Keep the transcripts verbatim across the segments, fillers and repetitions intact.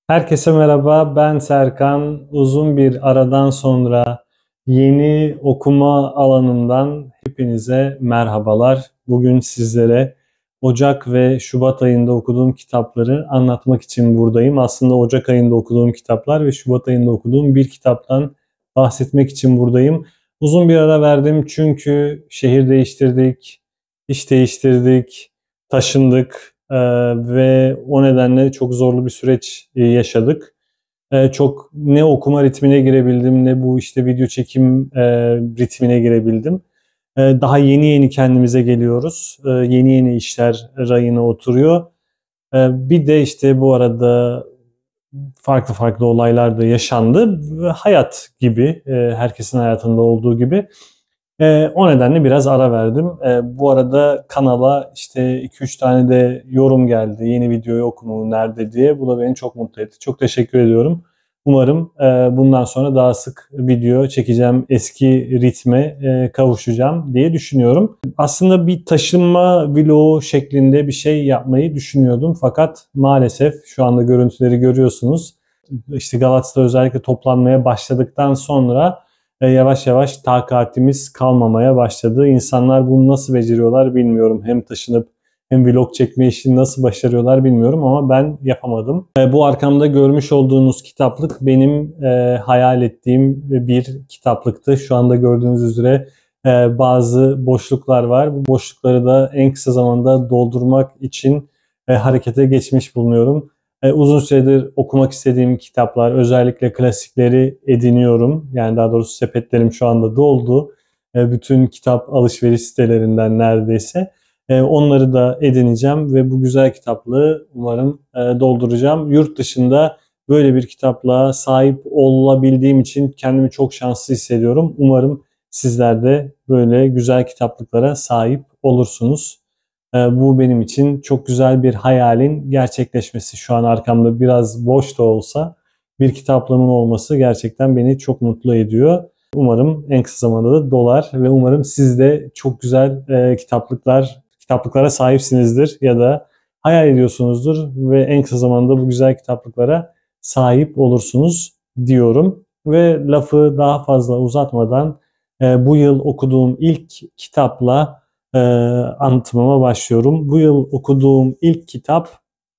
Herkese merhaba, ben Serkan. Uzun bir aradan sonra yeni okuma alanından hepinize merhabalar. Bugün sizlere Ocak ve Şubat ayında okuduğum kitapları anlatmak için buradayım. Aslında Ocak ayında okuduğum kitaplar ve Şubat ayında okuduğum bir kitaptan bahsetmek için buradayım. Uzun bir ara verdim çünkü şehir değiştirdik, iş değiştirdik, taşındık. Ee, ve o nedenle çok zorlu bir süreç e, yaşadık. Ee, çok ne okuma ritmine girebildim ne bu işte video çekim e, ritmine girebildim. Ee, daha yeni yeni kendimize geliyoruz. Ee, yeni yeni işler rayına oturuyor. Ee, bir de işte bu arada farklı farklı olaylar da yaşandı. Hayat gibi, e, herkesin hayatında olduğu gibi. E, o nedenle biraz ara verdim. E, bu arada kanala işte iki üç tane de yorum geldi. Yeni videoyu okumumu nerede diye. Bu da beni çok mutlu etti. Çok teşekkür ediyorum. Umarım e, bundan sonra daha sık video çekeceğim. Eski ritme e, kavuşacağım diye düşünüyorum. Aslında bir taşınma vlogu şeklinde bir şey yapmayı düşünüyordum. Fakat maalesef şu anda görüntüleri görüyorsunuz. İşte Galata'da özellikle toplanmaya başladıktan sonra yavaş yavaş takatimiz kalmamaya başladı. İnsanlar bunu nasıl beceriyorlar bilmiyorum. Hem taşınıp hem vlog çekme işini nasıl başarıyorlar bilmiyorum ama ben yapamadım. Bu arkamda görmüş olduğunuz kitaplık benim e, hayal ettiğim bir kitaplıktı. Şu anda gördüğünüz üzere e, bazı boşluklar var. Bu boşlukları da en kısa zamanda doldurmak için e, harekete geçmiş bulunuyorum. E, uzun süredir okumak istediğim kitaplar, özellikle klasikleri ediniyorum. Yani daha doğrusu sepetlerim şu anda doldu. E, bütün kitap alışveriş sitelerinden neredeyse. E, onları da edineceğim ve bu güzel kitaplığı umarım e, dolduracağım. Yurt dışında böyle bir kitaplığa sahip olabildiğim için kendimi çok şanslı hissediyorum. Umarım sizler de böyle güzel kitaplıklara sahip olursunuz. Bu benim için çok güzel bir hayalin gerçekleşmesi. Şu an arkamda biraz boş da olsa bir kitaplığımın olması gerçekten beni çok mutlu ediyor. Umarım en kısa zamanda da dolar ve umarım siz de çok güzel e, kitaplıklar, kitaplıklara sahipsinizdir ya da hayal ediyorsunuzdur ve en kısa zamanda bu güzel kitaplıklara sahip olursunuz diyorum. Ve lafı daha fazla uzatmadan e, bu yıl okuduğum ilk kitapla e, anlatmama başlıyorum. Bu yıl okuduğum ilk kitap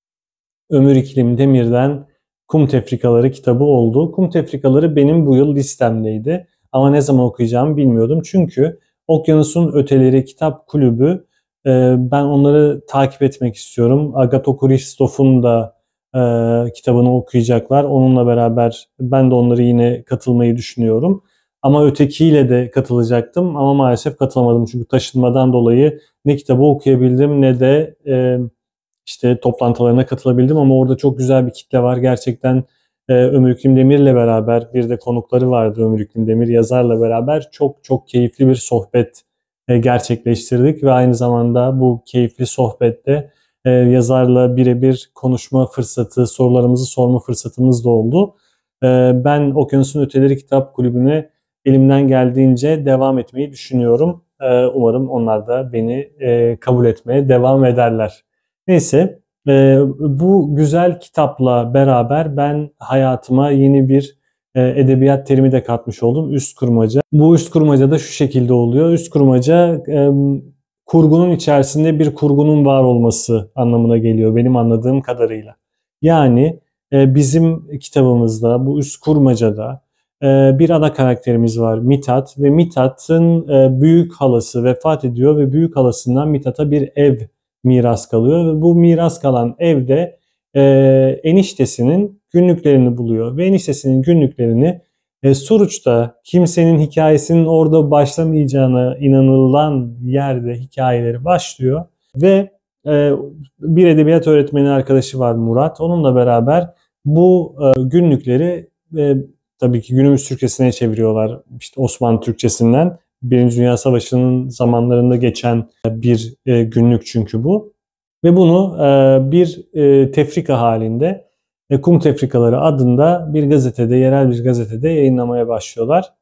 Ömür İklim Demir'den Kum Tefrikaları kitabı oldu. Kum Tefrikaları benim bu yıl listemdeydi. Ama ne zaman okuyacağımı bilmiyordum. Çünkü Okyanusun Öteleri Kitap Kulübü, e, ben onları takip etmek istiyorum. Agathon Christoph'un da e, kitabını okuyacaklar. Onunla beraber ben de onları yine katılmayı düşünüyorum. Ama ötekiyle de katılacaktım ama maalesef katılamadım. Çünkü taşınmadan dolayı ne kitabı okuyabildim ne de e, işte toplantılarına katılabildim. Ama orada çok güzel bir kitle var. Gerçekten e, Ömür İklim Demir'le beraber, bir de konukları vardı Ömür İklim Demir yazarla beraber çok çok keyifli bir sohbet e, gerçekleştirdik. Ve aynı zamanda bu keyifli sohbette e, yazarla birebir konuşma fırsatı, sorularımızı sorma fırsatımız da oldu. E, ben Okyanusun Öteleri Kitap Kulübü'ne elimden geldiğince devam etmeyi düşünüyorum. Ee, umarım onlar da beni e, kabul etmeye devam ederler. Neyse, e, bu güzel kitapla beraber ben hayatıma yeni bir e, edebiyat terimi de katmış oldum. Üst kurmaca. Bu üst kurmaca da şu şekilde oluyor. Üst kurmaca e, kurgunun içerisinde bir kurgunun var olması anlamına geliyor benim anladığım kadarıyla. Yani e, bizim kitabımızda, bu üst kurmacada bir ana karakterimiz var, Mithat, ve Mithat'ın büyük halası vefat ediyor ve büyük halasından Mithat'a bir ev miras kalıyor ve bu miras kalan evde e, eniştesinin günlüklerini buluyor ve eniştesinin günlüklerini e, Suruç'ta kimsenin hikayesinin orada başlamayacağına inanılan yerde hikayeleri başlıyor ve e, bir edebiyat öğretmeni arkadaşı var, Murat. Onunla beraber bu e, günlükleri e, tabii ki günümüz Türkçesine çeviriyorlar. İşte Osmanlı Türkçesinden. Birinci Dünya Savaşı'nın zamanlarında geçen bir e, günlük çünkü bu. Ve bunu e, bir e, tefrika halinde e, Kum Tefrikaları adında bir gazetede, yerel bir gazetede yayınlamaya başlıyorlar.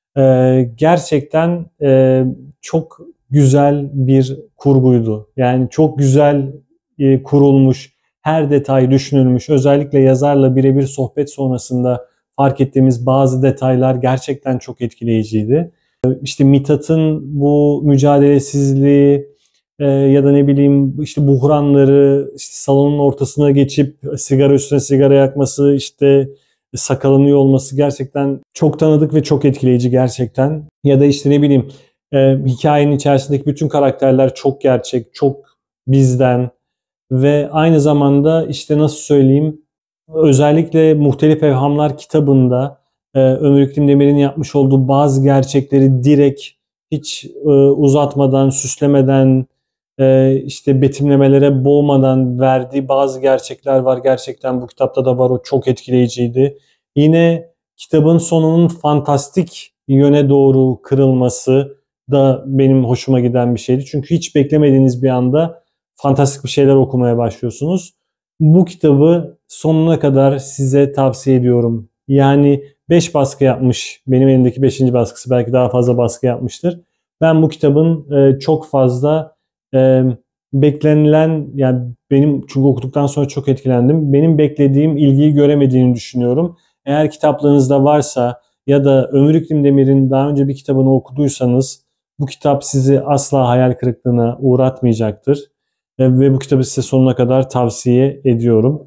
E, gerçekten e, çok güzel bir kurguydu. Yani çok güzel e, kurulmuş, her detay düşünülmüş. Özellikle yazarla birebir sohbet sonrasında fark ettiğimiz bazı detaylar gerçekten çok etkileyiciydi. İşte Mithat'ın bu mücadelesizliği e, ya da ne bileyim işte buhranları, işte salonun ortasına geçip sigara üstüne sigara yakması, işte sakalını yolması gerçekten çok tanıdık ve çok etkileyici gerçekten. Ya da işte ne bileyim e, hikayenin içerisindeki bütün karakterler çok gerçek, çok bizden ve aynı zamanda işte nasıl söyleyeyim, özellikle Muhtelif Evhamlar kitabında e, Ömür İklim Demir'in yapmış olduğu bazı gerçekleri direkt hiç e, uzatmadan, süslemeden, e, işte betimlemelere boğmadan verdiği bazı gerçekler var. Gerçekten bu kitapta da var. O çok etkileyiciydi. Yine kitabın sonunun fantastik yöne doğru kırılması da benim hoşuma giden bir şeydi. Çünkü hiç beklemediğiniz bir anda fantastik bir şeyler okumaya başlıyorsunuz. Bu kitabı sonuna kadar size tavsiye ediyorum. Yani beş baskı yapmış. Benim elimdeki beşinci baskısı, belki daha fazla baskı yapmıştır. Ben bu kitabın e, çok fazla e, beklenilen, yani benim çünkü okuduktan sonra çok etkilendim. Benim beklediğim ilgiyi göremediğini düşünüyorum. Eğer kitaplarınızda varsa ya da Ömür İklim Demir'in daha önce bir kitabını okuduysanız bu kitap sizi asla hayal kırıklığına uğratmayacaktır. Ve bu kitabı size sonuna kadar tavsiye ediyorum.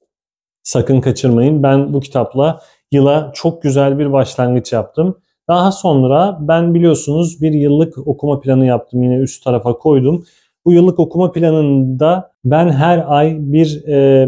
Sakın kaçırmayın. Ben bu kitapla yıla çok güzel bir başlangıç yaptım. Daha sonra ben biliyorsunuz bir yıllık okuma planı yaptım. Yine üst tarafa koydum. Bu yıllık okuma planında ben her ay bir e,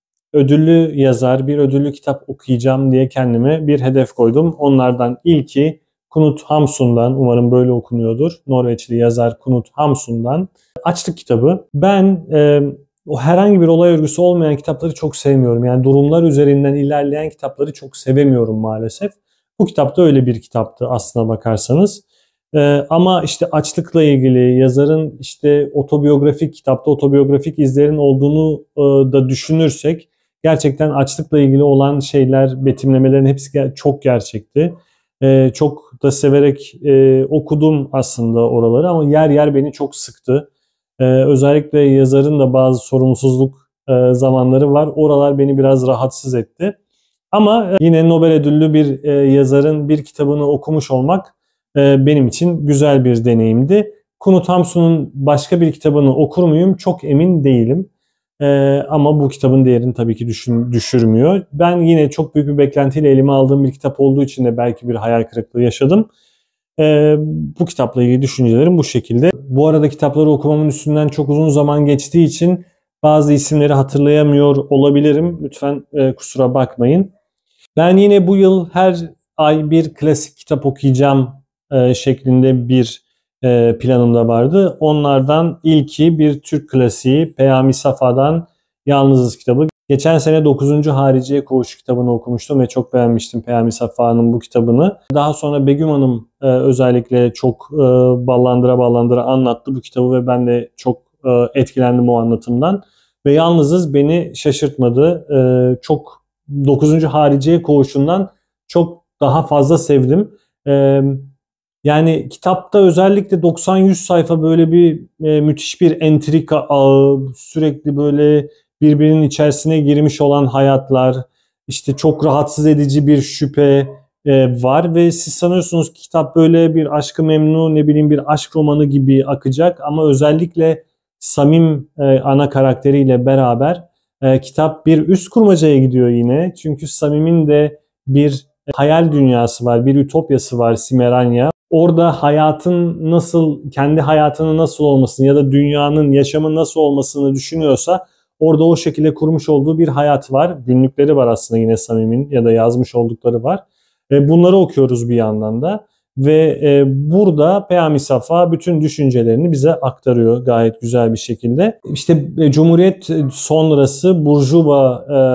ödüllü yazar, bir ödüllü kitap okuyacağım diye kendime bir hedef koydum. Onlardan ilki Knut Hamsun'dan, umarım böyle okunuyordur, Norveçli yazar Knut Hamsun'dan Açlık kitabı. Ben e, o herhangi bir olay örgüsü olmayan kitapları çok sevmiyorum. Yani durumlar üzerinden ilerleyen kitapları çok sevemiyorum maalesef. Bu kitap da öyle bir kitaptı aslına bakarsanız. Ee, ama işte açlıkla ilgili yazarın işte otobiyografik, kitapta otobiyografik izlerin olduğunu e, da düşünürsek gerçekten açlıkla ilgili olan şeyler, betimlemelerin hepsi çok gerçekti. Ee, çok da severek e, okudum aslında oraları ama yer yer beni çok sıktı. Ee, özellikle yazarın da bazı sorumsuzluk e, zamanları var. Oralar beni biraz rahatsız etti. Ama e, yine Nobel ödüllü bir e, yazarın bir kitabını okumuş olmak e, benim için güzel bir deneyimdi. Knut Hamsun'un başka bir kitabını okur muyum? Çok emin değilim. E, ama bu kitabın değerini tabii ki düşün, düşürmüyor. Ben yine çok büyük bir beklentiyle elime aldığım bir kitap olduğu için de belki bir hayal kırıklığı yaşadım. Ee, bu kitapla ilgili düşüncelerim bu şekilde. Bu arada kitapları okumamın üstünden çok uzun zaman geçtiği için bazı isimleri hatırlayamıyor olabilirim. Lütfen e, kusura bakmayın. Ben yine bu yıl her ay bir klasik kitap okuyacağım e, şeklinde bir e, planım da vardı. Onlardan ilki bir Türk klasiği Peyami Safa'dan Yalnızız kitabı. Geçen sene dokuzuncu Hariciye Koğuşu kitabını okumuştum ve çok beğenmiştim Peyami Safa'nın bu kitabını. Daha sonra Begüm Hanım e, özellikle çok e, ballandıra ballandıra anlattı bu kitabı ve ben de çok e, etkilendim o anlatımdan. Ve Yalnızız beni şaşırtmadı. E, çok dokuzuncu Hariciye Koğuşu'ndan çok daha fazla sevdim. E, yani kitapta özellikle doksan yüz sayfa böyle bir e, müthiş bir entrika ağı, sürekli böyle birbirinin içerisine girmiş olan hayatlar, işte çok rahatsız edici bir şüphe e, var ve siz sanıyorsunuz ki kitap böyle bir Aşk-ı Memnu, ne bileyim bir aşk romanı gibi akacak ama özellikle Samim e, ana karakteriyle beraber e, kitap bir üst kurmacaya gidiyor yine. Çünkü Samim'in de bir hayal dünyası var, bir ütopyası var, Simeranya. Orada hayatın nasıl, kendi hayatının nasıl olmasını ya da dünyanın, yaşamın nasıl olmasını düşünüyorsa orada o şekilde kurmuş olduğu bir hayat var. Günlükleri var aslında yine Samim'in ya da yazmış oldukları var. E, bunları okuyoruz bir yandan da. Ve e, burada Peyami Safa bütün düşüncelerini bize aktarıyor gayet güzel bir şekilde. İşte e, Cumhuriyet sonrası Burjuva e,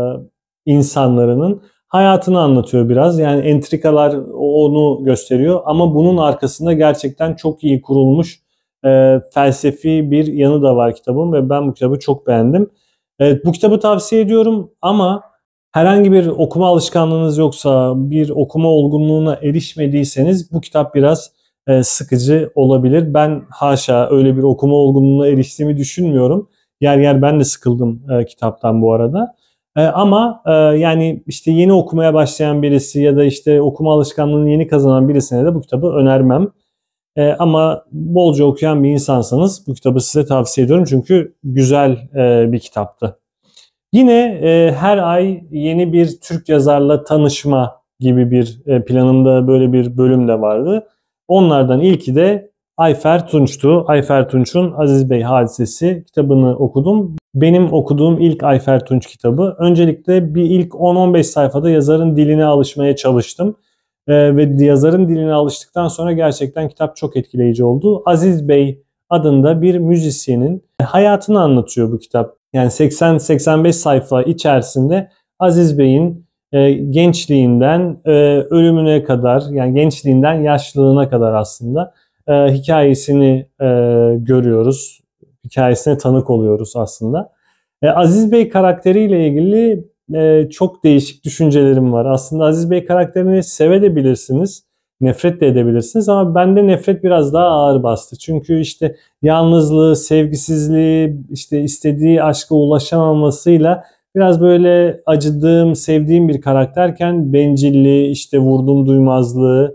insanlarının hayatını anlatıyor biraz. Yani entrikalar onu gösteriyor ama bunun arkasında gerçekten çok iyi kurulmuş e, felsefi bir yanı da var kitabın ve ben bu kitabı çok beğendim. Evet, bu kitabı tavsiye ediyorum ama herhangi bir okuma alışkanlığınız yoksa, bir okuma olgunluğuna erişmediyseniz bu kitap biraz e, sıkıcı olabilir. Ben haşa öyle bir okuma olgunluğuna eriştiğimi düşünmüyorum. Yer yer ben de sıkıldım e, kitaptan bu arada. E, ama e, yani işte yeni okumaya başlayan birisi ya da işte okuma alışkanlığını yeni kazanan birisine de bu kitabı önermem. E, ama bolca okuyan bir insansanız bu kitabı size tavsiye ediyorum çünkü güzel e, bir kitaptı. Yine e, her ay yeni bir Türk yazarla tanışma gibi bir e, planımda böyle bir bölüm de vardı. Onlardan ilki de Ayfer Tunç'tu. Ayfer Tunç'un Aziz Bey Hadisesi kitabını okudum. Benim okuduğum ilk Ayfer Tunç kitabı. Öncelikle bir ilk on on beş sayfada yazarın diline alışmaya çalıştım. E, ve yazarın diline alıştıktan sonra gerçekten kitap çok etkileyici oldu. Aziz Bey adında bir müzisyenin hayatını anlatıyor bu kitap. Yani seksen seksen beş sayfa içerisinde Aziz Bey'in e, gençliğinden e, ölümüne kadar, yani gençliğinden yaşlılığına kadar aslında e, hikayesini e, görüyoruz. Hikayesine tanık oluyoruz aslında. E, Aziz Bey karakteriyle ilgili e, çok değişik düşüncelerim var. Aslında Aziz Bey karakterini sevebilirsiniz, nefret de edebilirsiniz ama bende nefret biraz daha ağır bastı. Çünkü işte yalnızlığı, sevgisizliği, işte istediği aşka ulaşamamasıyla biraz böyle acıdığım, sevdiğim bir karakterken bencilliği, işte vurdum duymazlığı,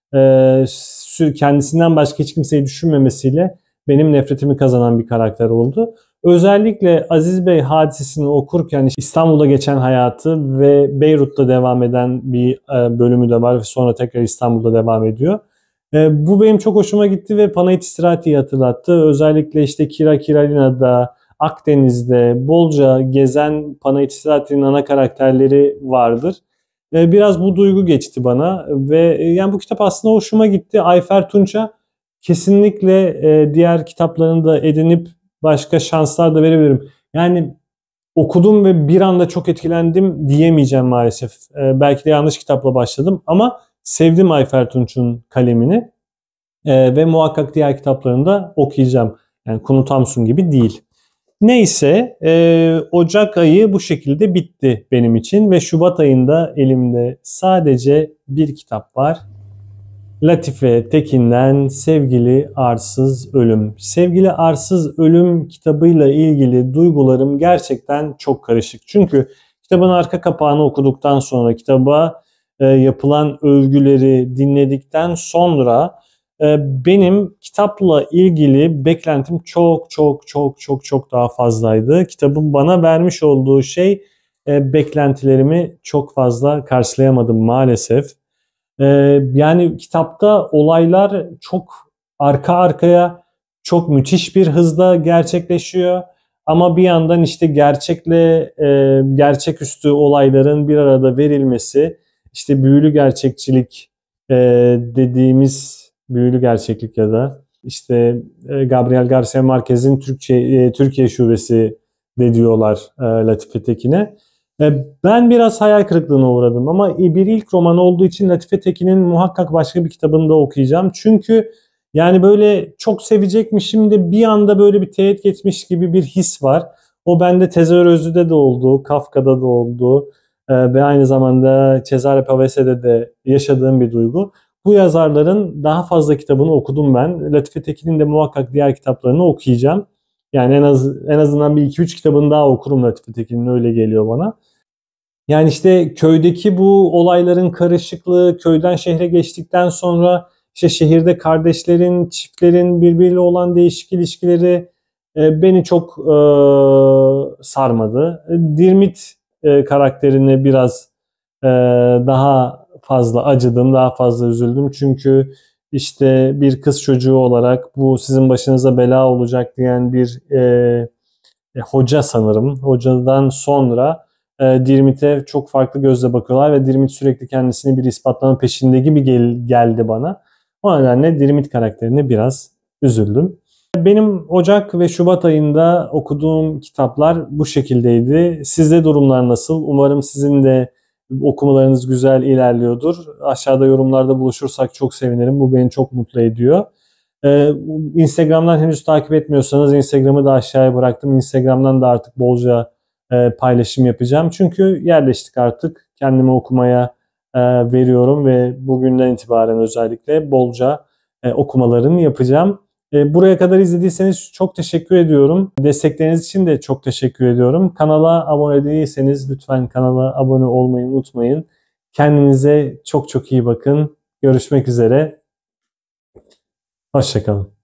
kendisinden başka hiç kimseyi düşünmemesiyle benim nefretimi kazanan bir karakter oldu. Özellikle Aziz Bey Hadisesini okurken İstanbul'da geçen hayatı ve Beyrut'ta devam eden bir bölümü de var ve sonra tekrar İstanbul'da devam ediyor. E, bu benim çok hoşuma gitti ve Panayit İstirahati'yi hatırlattı. Özellikle işte Kira Kiralina'da, Akdeniz'de bolca gezen Panayit İstirahati'nin ana karakterleri vardır. E, biraz bu duygu geçti bana ve e, yani bu kitap aslında hoşuma gitti. Ayfer Tunç'a kesinlikle e, diğer kitaplarını da edinip başka şanslar da verebilirim. Yani okudum ve bir anda çok etkilendim diyemeyeceğim maalesef. E, belki de yanlış kitapla başladım ama sevdim Ayfer Tunç'un kalemini ee, ve muhakkak diğer kitaplarını da okuyacağım. Yani Kunu Tamsun gibi değil. Neyse e, Ocak ayı bu şekilde bitti benim için ve Şubat ayında elimde sadece bir kitap var. Latife Tekin'den Sevgili Arsız Ölüm. Sevgili Arsız Ölüm kitabıyla ilgili duygularım gerçekten çok karışık. Çünkü kitabın arka kapağını okuduktan sonra, kitaba e, yapılan övgüleri dinledikten sonra e, benim kitapla ilgili beklentim çok çok çok çok çok daha fazlaydı. Kitabın bana vermiş olduğu şey e, beklentilerimi çok fazla karşılayamadım maalesef. Ee, yani kitapta olaylar çok arka arkaya, çok müthiş bir hızda gerçekleşiyor. Ama bir yandan işte gerçekle e, gerçeküstü olayların bir arada verilmesi, işte büyülü gerçekçilik e, dediğimiz büyülü gerçeklik ya da işte e, Gabriel Garcia Marquez'in Türkçe e, Türkiye şubesi de diyorlar e, Latife Tekin'e. Ben biraz hayal kırıklığına uğradım ama bir ilk roman olduğu için Latife Tekin'in muhakkak başka bir kitabını da okuyacağım. Çünkü yani böyle çok sevecekmişim de bir anda böyle bir teğet geçmiş gibi bir his var. O bende Tezer Özlü'de de oldu, Kafka'da da oldu ve aynı zamanda Cesare Pavese'de de yaşadığım bir duygu. Bu yazarların daha fazla kitabını okudum ben. Latife Tekin'in de muhakkak diğer kitaplarını okuyacağım. Yani en az en azından bir iki üç kitabını daha okurum Latife Tekin'in, öyle geliyor bana. Yani işte köydeki bu olayların karışıklığı, köyden şehre geçtikten sonra işte şehirde kardeşlerin, çiftlerin birbiriyle olan değişik ilişkileri e, beni çok e, sarmadı. Dirmit e, karakterine biraz e, daha fazla acıdım, daha fazla üzüldüm. Çünkü işte bir kız çocuğu olarak bu sizin başınıza bela olacak diyen bir e, e, hoca sanırım. Hocadan sonra e, Dirmit'e çok farklı gözle bakıyorlar ve Dirmit sürekli kendisini bir ispatlama peşinde gibi gel, geldi bana. O nedenle Dirmit karakterine biraz üzüldüm. Benim Ocak ve Şubat ayında okuduğum kitaplar bu şekildeydi. Sizde durumlar nasıl? Umarım sizin de okumalarınız güzel ilerliyordur. Aşağıda yorumlarda buluşursak çok sevinirim. Bu beni çok mutlu ediyor. Ee, Instagram'dan henüz takip etmiyorsanız Instagram'ı da aşağıya bıraktım. Instagram'dan da artık bolca e, paylaşım yapacağım. Çünkü yerleştik artık. Kendimi okumaya e, veriyorum ve bugünden itibaren özellikle bolca e, okumalarını yapacağım. E, buraya kadar izlediyseniz çok teşekkür ediyorum. Destekleriniz için de çok teşekkür ediyorum. Kanala abone değilseniz lütfen kanala abone olmayı unutmayın. Kendinize çok çok iyi bakın. Görüşmek üzere. Hoşça kalın.